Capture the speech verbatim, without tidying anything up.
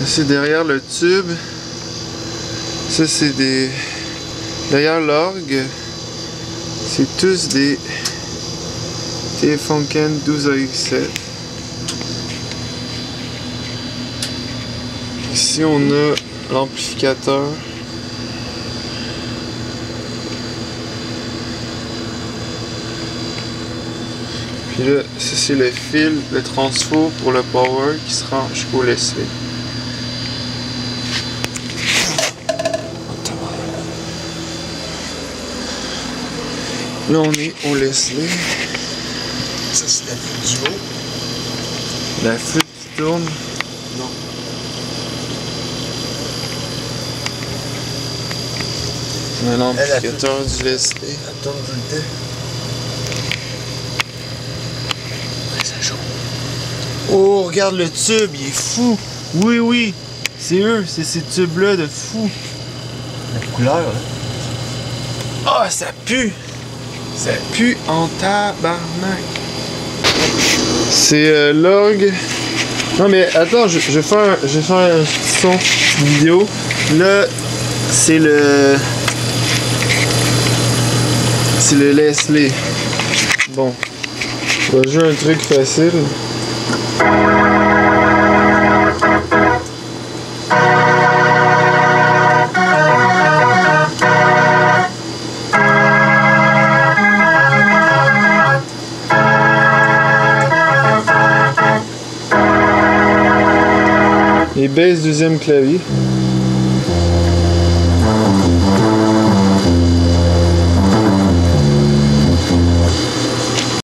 C'est derrière le tube. Ça c'est des... Derrière l'orgue, c'est tous des Telefunken douze A X sept. Ici on a l'amplificateur. Puis là, ça c'est le fil, le transfo pour le power qui se rend jusqu'au Leslie. Là on est au Leslie. Ça c'est la flûte du haut. La flûte qui tourne. Non. Un amplificateur du Leslie. Elle tourne tout le temps. Ouais, ça chaud. Oh, regarde le tube, il est fou. Oui, oui, c'est eux, c'est ces tubes-là de fou. La couleur, là. Ah, oh, ça pue. Ça pue en tabarnak. C'est euh, l'orgue. Non mais attends, je, je vais faire un, je vais faire un petit son vidéo. Là, c'est le... C'est le Leslie. Bon. On va jouer un truc facile. Et baisse deuxième clavier.